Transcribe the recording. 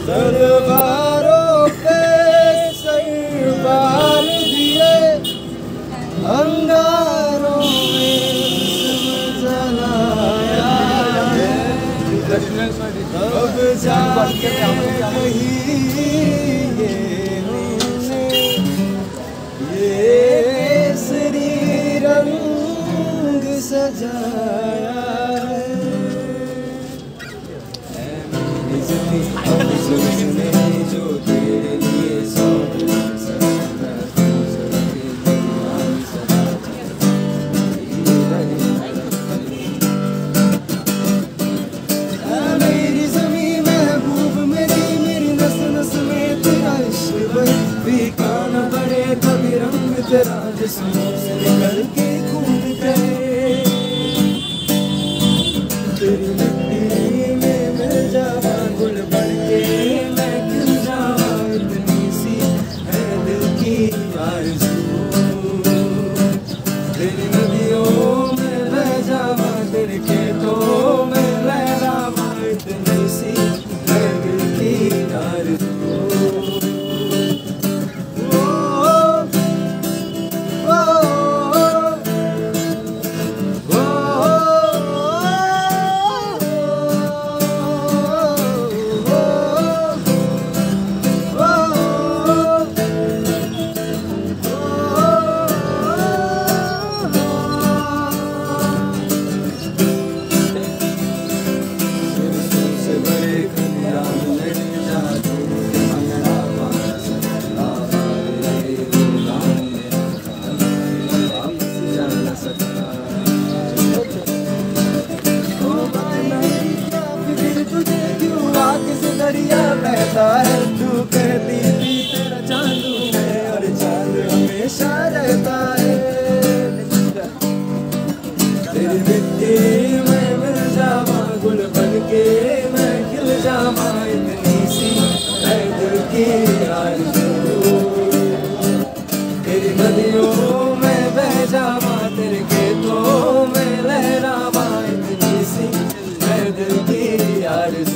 तलवारों पे सरबार दिए, अंगारों में जलाया है। अब जाके कहीं ये श्री रंग सजाया है। जो तेरे लिए मेरी ज़मीं महबूब मेरी नस नस में तेरा इश्क फीका न पड़े कभी रंग तेरा जिस्मों से निकल के खून करे। तेरी मिट्टी में मिल जावा गुल बन के मैं खिल जावा, इतनी सी है दिल की आरज़ू। तेरी नदियों में बह जावा, तेरे खेतों में लहरावा, इतनी सी है दिल की आरज़ू। दरिया बहता है, तू कहती थी तेरा चांद है और चांद हमेशा रहता है। तेरी मिट्टी में मिल जावा गुल बन के मैं खिल जावा, इतनी सी है दिल की आरज़ू। तेरी नदियों में बह जावा, तेरे खेतों में लहरावा, इतनी सी है दिल की आरज़ू।